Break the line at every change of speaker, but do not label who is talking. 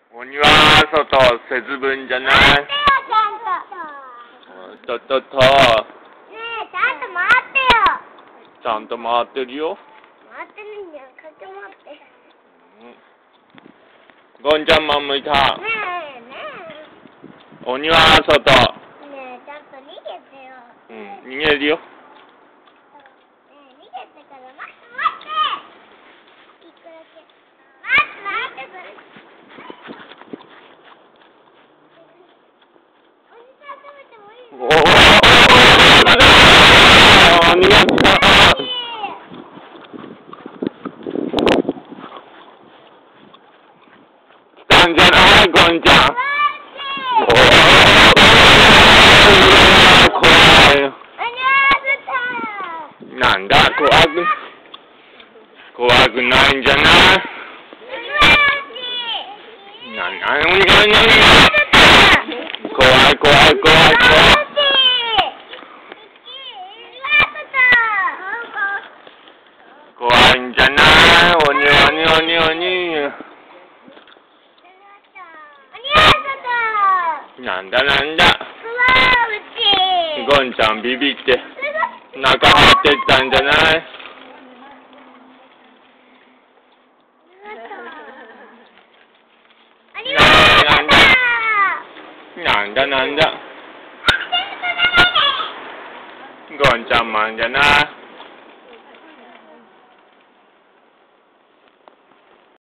鬼は外、節分じゃない。ちゃんと。ねえ、ちゃんと。
ねえ、ちゃんと回ってよ。
ちゃんと回ってるよ。
回ってるんじゃん、かけ回って。
ゴンちゃんも向いた。
ねえ、ね
え。鬼は外。
ねえ、ちゃんと逃げてよ。
逃げるよ。
ねえ、逃げてから待って。一個だけ。待って、それ。おじさん食べてもいいの？
おー、逃げた。来たんじゃないゴンちゃん。なんだ、怖くないんじゃない。怖い。怖いんじゃない。鬼。なんだ。ゴンちゃんビビって中入ってったんじゃない。なんだ。ゴンちゃんもんじゃない。